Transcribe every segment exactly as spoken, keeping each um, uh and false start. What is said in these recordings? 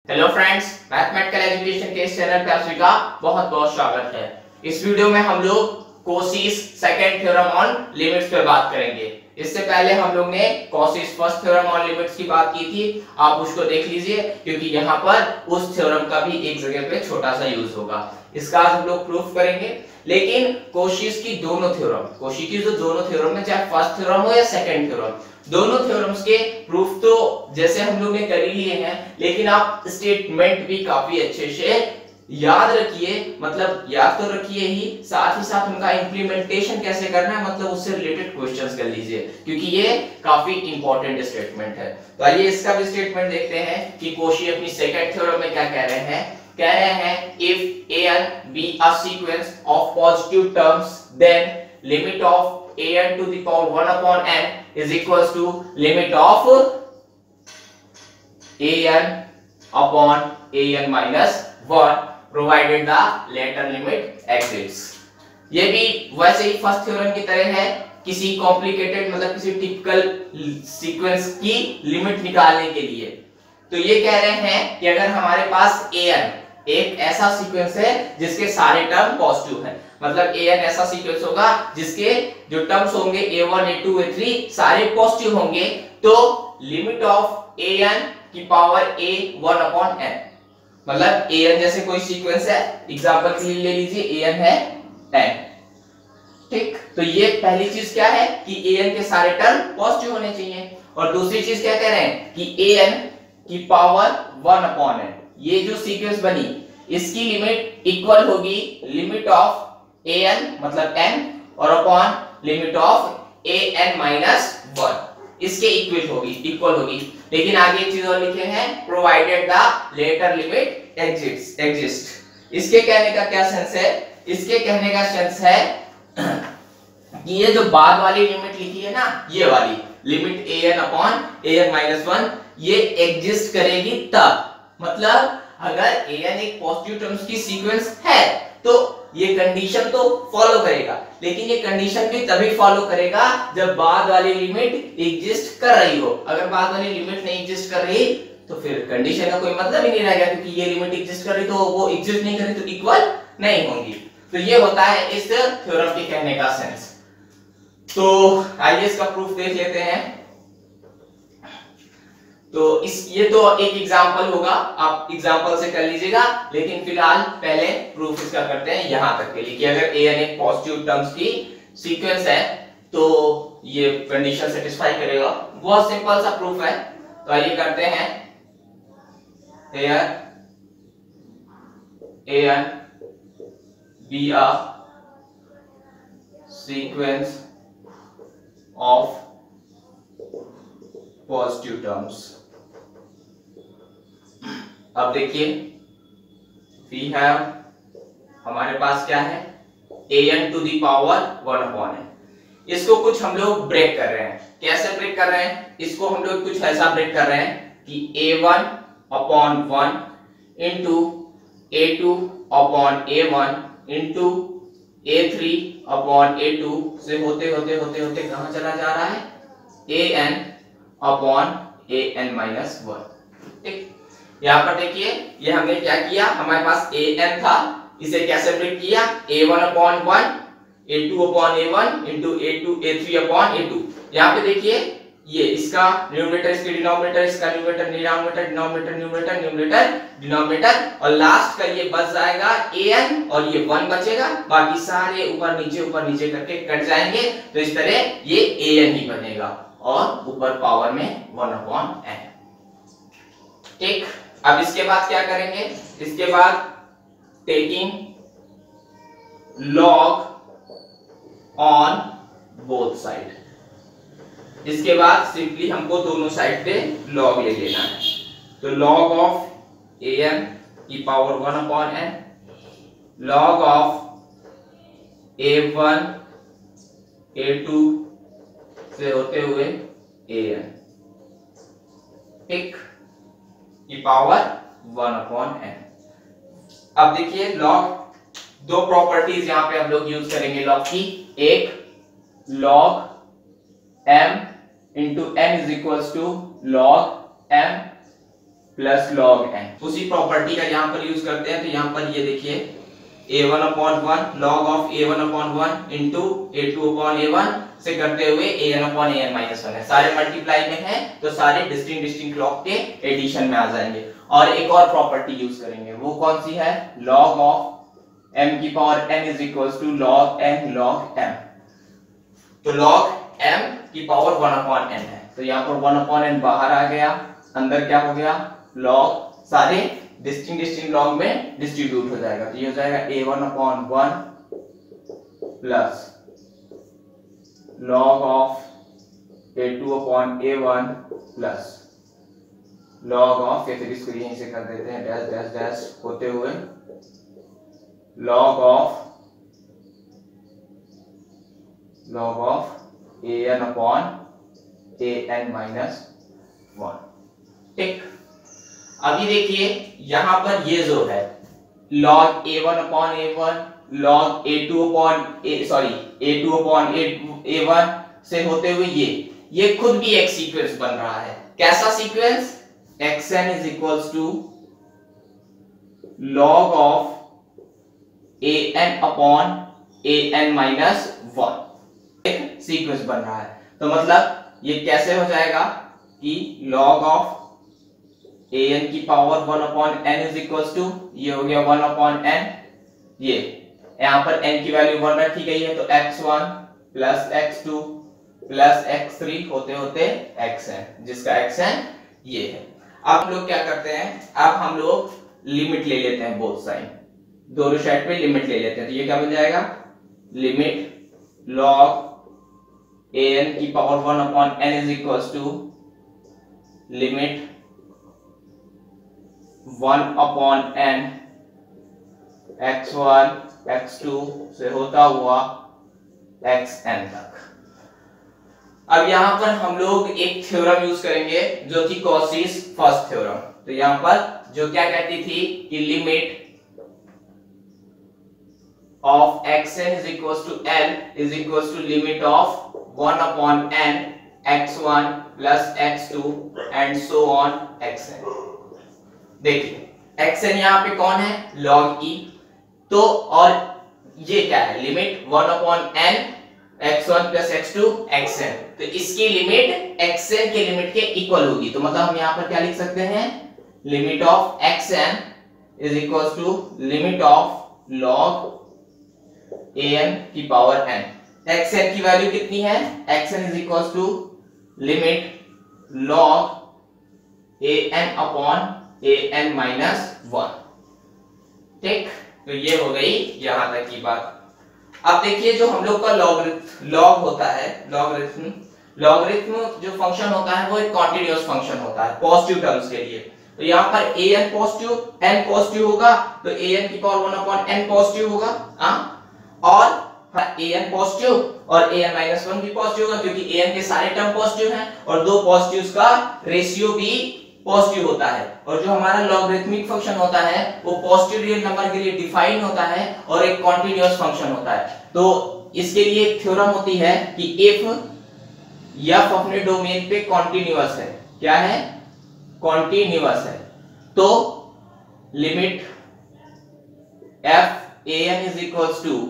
Hello friends, mathematical education के इस channel पे आप सभी का बहुत बहुत स्वागत है। इस वीडियो में हम लोग कोशिश सेकंड थ्योरम ऑन लिमिट्स पे बात करेंगे। इससे पहले हम लोग ने कोशिश फर्स्ट थ्योरम ऑन लिमिट्स की बात की थी, आप उसको देख लीजिए क्योंकि यहाँ पर उस थ्योरम का भी एक जगह पे छोटा सा यूज होगा। इसका आज हम लोग प्रूफ करेंगे। लेकिन कोशिश की दोनों थ्योरम कोशिश की जो दोनों थ्योरम है, चाहे फर्स्ट थ्योरम हो या सेकंड थ्योरम, दोनों थ्योरम्स के प्रूफ तो जैसे हम लोग ने कर ही लिए हैं, लेकिन आप स्टेटमेंट भी काफी अच्छे से याद रखिए। मतलब याद तो रखिए ही, साथ ही साथ उनका इंप्लीमेंटेशन कैसे करना है, मतलब उससे रिलेटेड क्वेश्चंस कर लीजिए क्योंकि ये काफी इंपॉर्टेंट स्टेटमेंट है। तो आइए इसका भी स्टेटमेंट देखते हैं कि कोशी अपनी सेकंड थ्योरम में क्या कह रहे हैं। कह रहे हैं if an be a sequence of positive terms, then limit of an to the power one upon n is equals to limit of an upon an minus one provided the latter limit exists। ये भी वैसे ही first theorem की तरह है, किसी complicated मतलब किसी typical sequence की लिमिट निकालने के लिए। तो ये कह रहे हैं कि अगर हमारे पास an एक ऐसा सीक्वेंस है जिसके सारे टर्म पॉजिटिव हैं, मतलब an ऐसा सीक्वेंस होगा जिसके जो टर्म्स होंगे a one, a two, a three सारे पॉजिटिव होंगे, तो लिमिट ऑफ an की power a one upon n, मतलब an जैसे कोई सीक्वेंस है, एग्जांपल के लिए ले लीजिए an है n, ठीक। तो ये पहली चीज क्या है कि an के सारे टर्म पॉजिटिव होने चाहिए। और दूसरी चीज क्या कह रहे हैं कि an की पावर वन अपॉन n, ये जो सीक्वेंस बनी इसकी लिमिट इक्वल होगी लिमिट ऑफ an मतलब n और upon limit of an minus one, इसके इक्वल होगी इक्वल होगी। लेकिन आगे एक चीज और लिखे हैं, provided the latter limit exist exist. इसके कहने का क्या सेंस है? इसके कहने का सेंस है कि ये जो बाद वाली लिमिट लिखी है ना, ये वाली limit an upon an minus one, ये एग्जिस्ट करेगी तब, मतलब अगर an एक पॉजिटिव टर्म्स की सीक्वेंस है तो ये कंडीशन तो फॉलो करेगा, लेकिन ये कंडीशन भी तभी फॉलो करेगा जब बाद वाली लिमिट एग्जिस्ट कर रही हो। अगर बाद वाली लिमिट नहीं एग्जिस्ट कर रही तो फिर कंडीशन का कोई मतलब ही नहीं रहेगा, क्योंकि ये लिमिट एग्जिस्ट कर रही तो वो एग्जिस्ट नहीं कर रही तो इक्वल नहीं होंगी। तो ये होता है इस थ्योरम के कहने का सेंस। तो आइए इसका प्रूफ देख लेते हैं। तो इस ये तो एक एग्जांपल होगा, आप एग्जांपल से कर लीजिएगा, लेकिन फिलहाल पहले प्रूफ इसका करते हैं यहां तक के लिए कि अगर an एक पॉजिटिव टर्म्स की सीक्वेंस है तो ये कंडीशन सेटिस्फाई करेगा। बहुत सिंपल सा प्रूफ है, तो आइए करते हैं। here an be a sequence of positive terms। अब देखिए we have, हमारे पास क्या है an to the power one upon n। इसको कुछ हम लोग ब्रेक कर रहे हैं। कैसे ब्रेक कर रहे हैं? इसको हम लोग कुछ ऐसा ब्रेक कर रहे हैं कि a one upon one into a two upon a one into a three upon a two से होते होते होते होते कहां चला जा रहा है an upon an minus one, ठीक। यहाँ पर देखिए ये हमने क्या किया, हमारे पास an था, इसे कैसे ब्रेक किया a one upon one, a two upon a one into a two a three upon a two. यहाँ पे देखिए ये इसका न्यूमरेटर, इसके डिनोमिनेटर, इसका numerator denominator, denominator numerator, numerator denominator, और लास्ट का ये बच जाएगा an और ये वन बचेगा, बाकी सारे ऊपर नीचे ऊपर नीचे करके कट जाएंगे। तो इस तरह ये an ही बनेगा और ऊपर पावर में वन अपॉन n, ठीक। अब इसके बाद क्या करेंगे? इसके बाद taking log on both side, इसके बाद सिंपली हमको दोनों साइड पे log ले लेना है। तो log ऑफ an की power one upon n, log of a one a two से होते हुए an, ठीक, की पावर वन अपॉन n। अब देखिए log, दो प्रॉपर्टीज यहां पे हम लोग यूज करेंगे log की। एक log m into n is equals to log m plus log N. उसी प्रॉपर्टी का यहाँ पर यूज करते हैं, तो यहाँ पर ये देखिए A one upon one log of A one upon one into A two upon A one से करते हुए A N upon A N minus one है, सारे मल्टीप्लाई में है तो सारे डिस्टिंक्ट डिस्टिंक्ट लॉग के एडिशन में आ जाएंगे। और एक और प्रॉपर्टी यूज करेंगे, वो कौन सी है, लॉग ऑफ m की power n is equals to log n log m। तो log m की पावर वन अपॉन n है, तो यहाँ पर वन अपॉन n बाहर आ गया, अंदर क्या हो गया, log सारे डिस्टिंक्ट डिस्टिंक्ट लॉग में डिस्ट्रीब्यूट हो जाएगा, तो ये हो जाएगा a one upon one plus log of a two upon A one plus log of, या फिर इसको यहीं से कर देते हैं डैश डैश डैश होते हुए log of log of a N upon A N minus one. ठीक, अभी देखिए यहां पर ये जो है log a one upon A one log a two upon a sorry a two upon A one से होते हुए ये ये खुद भी एक सीक्वेंस बन रहा है। कैसा sequence, xn is equals to log of an upon an minus one एक सीक्वेंस बन रहा है। तो मतलब ये कैसे हो जाएगा कि log of an की power one upon n is equals to, ये हो गया वन अपॉन n, ये यहाँ पर n की वैल्यू वन रखी गई है तो x one plus x two plus x three होते होते xn, जिसका xn ये है। अब लोग क्या करते हैं, अब हम लोग लिमिट ले लेते हैं बोथ साइड, दोनों साइड पे लिमिट ले लेते हैं, तो ये क्या बन जाएगा, लिमिट log an की power one upon n is equals to limit one upon n x one x two से होता हुआ xn तक। अब यहां पर हम लोग एक थ्योरम यूज करेंगे जो कि कॉसीस फर्स्ट थ्योरम। तो यहां पर जो क्या कहती थी कि limit of xn is equals to l is equals to limit of one upon n x one plus x two and so on xn। देखिए xn यहां पे कौन है, log e, तो और ये क्या है, limit one upon n x one plus x two xn, तो इसकी लिमिट xn के लिमिट के इक्वल होगी। तो मतलब हम यहाँ पर क्या लिख सकते हैं, limit of xn is equals to limit of log an की पावर n। xn की वैल्यू कितनी है, xn is equals to limit log an upon an minus one. ठीक, तो ये हो गई यहां तक की बात। अब देखिए जो हम लोग का लॉगरिथम लॉग होता है, लॉगरिथम लॉगरिथम जो फंक्शन होता है वो एक कॉन्टिन्यूअस फंक्शन होता है पॉजिटिव टर्म्स के लिए। तो यहाँ पर an पॉजिटिव n पॉजिटिव होगा तो an की power one upon n positive होगा, हाँ, और an पॉजिटिव और an माइनस वन भी पॉजिटिव होगा क्योंकि an के सारे टर्म पॉजिटिव हैं और दो पॉजिटिव्स का रेशियो भी पॉजिटिव होता है। और जो हमारा लॉगरिथमिक फंक्शन होता है वो पॉजिटिव रियल नंबर के लिए डिफाइन होता है और एक कॉन्टिन्यूअस फंक्शन होता है। तो इसके लिए एक थ्योरम होती है कि इफ f अपने डोमेन पे कॉन्टिन्यूअस है, क्या है, कॉन्टिन्यूअस है, तो limit f an is equals to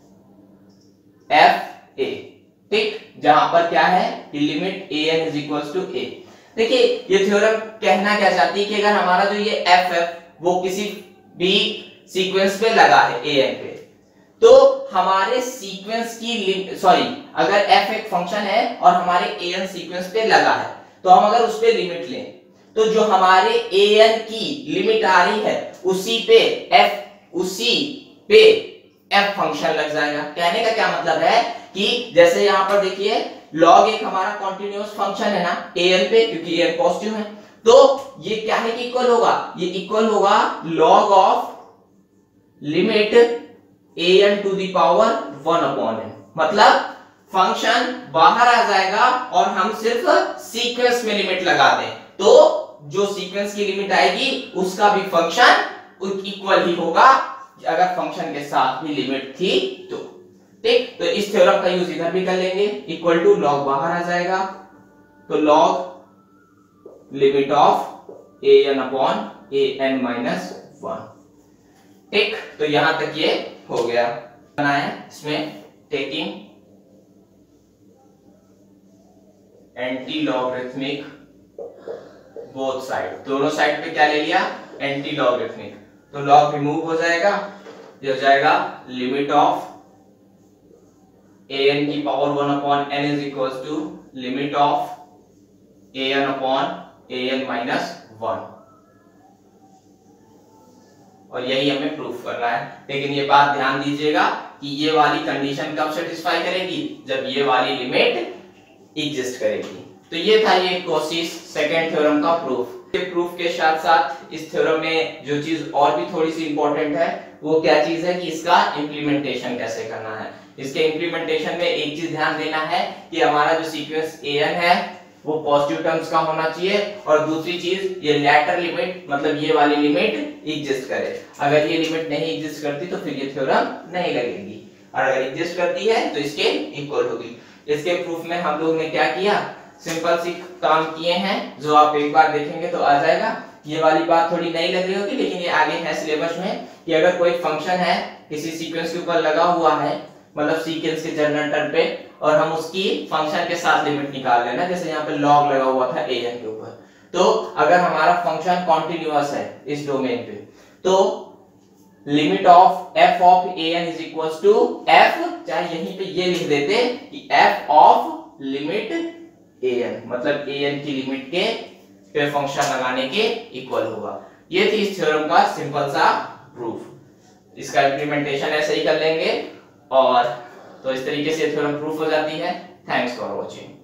f a। ठीक, जहां पर क्या है कि limit an is equals to a। देखिए ये थ्योरम कहना क्या चाहती है कि अगर हमारा जो ये एफ एफ वो किसी भी सीक्वेंस पे लगा है an पे, तो हमारे सीक्वेंस की सॉरी अगर f एक फंक्शन है और हमारे an सीक्वेंस पे लगा है तो हम अगर उस पे लिमिट लें तो जो हमारे an की लिमिट आ रही है उसी पे f उसी पे f फंक्शन लग जाएगा। कहने का क्या मतलब है कि जैसे यहाँ पर देखिए log एक हमारा कॉन्टिन्यूअस फंक्शन है ना an पे, क्योंकि an पॉजिटिव है, तो ये क्या है कि इक्वल होगा, ये इक्वल होगा log of limit an to the power one upon n। मतलब फंक्शन बाहर आ जाएगा और हम सिर्फ सीक्वेंस में लिमिट लगा दें तो जो सीक्वेंस की लिमिट आएगी उसका भी फंक्शन इक्वल ही होगा अगर फंक्शन के साथ भी लिमिट थी तो। ठीक, तो इस थ्योरम का यूज इधर भी कर लेंगे, इक्वल टू लॉग बाहर आ जाएगा तो log limit of a N upon A N minus one. ठीक, तो यहां तक ये हो गया। बनाए इसमें taking anti logarithmic both side, दोनों साइड पे क्या ले लिया, एंटी लॉगरिथमिक, तो लॉग रिमूव हो जाएगा, ये हो जाएगा लिमिट ऑफ a n की power one upon n is equal to limit of a n upon a n minus one, और यही हमें प्रूफ करना है। लेकिन ये बात ध्यान दीजिएगा कि ये वाली कंडीशन कब सेटिस्फाई करेगी, जब ये वाली लिमिट एग्जिस्ट करेगी। तो ये था ये कोशिश सेकंड थ्योरम का प्रूफ। ये प्रूफ के साथ साथ इस थ्योरम में जो चीज और भी थोड़ी सी इंपॉर्टेंट है वो क्या चीज है कि इसका इंप्लीमेंटेशन कैसे करना है। इसके इंप्लीमेंटेशन में एक चीज ध्यान देना है कि हमारा जो सीक्वेंस ए एन है वो पॉजिटिव टर्म्स का होना चाहिए, और दूसरी चीज ये लेटर लिमिट मतलब ये वाली लिमिट एग्जिस्ट करे। अगर ये लिमिट नहीं एग्जिस्ट करती तो फिर ये थ्योरम नहीं लगेगी, और अगर एग्जिस्ट करती है तो इसके इक्वल होगी। इसके प्रूफ में हम लोग ने क्या किया, सिंपल सी काम किए हैं जो आप एक बार देखेंगे तो आ जाएगा। ये वाली बात थोड़ी नई लग रही होगी लेकिन ये आगे है सिलेबस में कि अगर कोई फंक्शन है किसी सीक्वेंस के ऊपर लगा हुआ है, मतलब सीक्वेंस के जनरेटर पे, और हम उसकी फंक्शन के साथ लिमिट निकाल लेना, जैसे यहाँ पे लॉग लगा हुआ था ए एन के ऊपर, तो अगर हमारा फंक्शन कॉन्टिन्यूअस है इस डोमेन पे, तो limit of f of a n is equals to f, चाहे यहीं पे ये लिख देते कि f of limit a n, मतलब a n की लिमिट के पे फंक्शन लगाने के इक्वल होगा। ये थी इस थ्योरम का सिंपल सा प्रूफ। इसका इंप्लीमेंटेशन ऐसे ही कर लेंगे, और तो इस तरीके से थ्योरम प्रूफ हो जाती है। Thanks for watching.